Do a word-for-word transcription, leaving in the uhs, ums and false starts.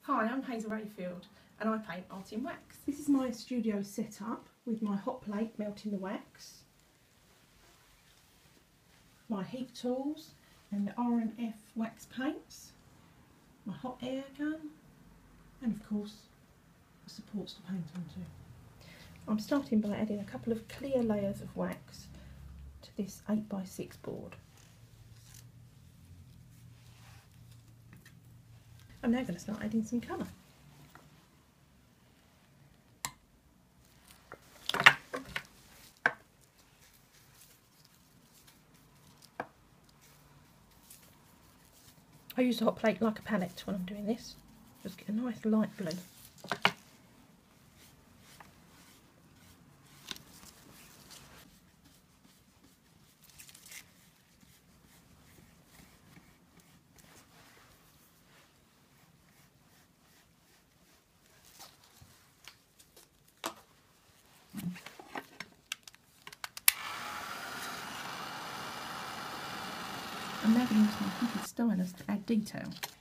Hi, I'm Hazel Rayfield and I paint art in wax. This is my studio setup with my hot plate melting the wax, my heat tools and the R and F wax paints, my hot air gun and of course the supports to paint onto. I'm starting by adding a couple of clear layers of wax to this eight by six board. I'm now going to start adding some colour. I use the hot plate like a palette when I'm doing this. Just get a nice light blue. I'm now going to use my heated stylus to add detail.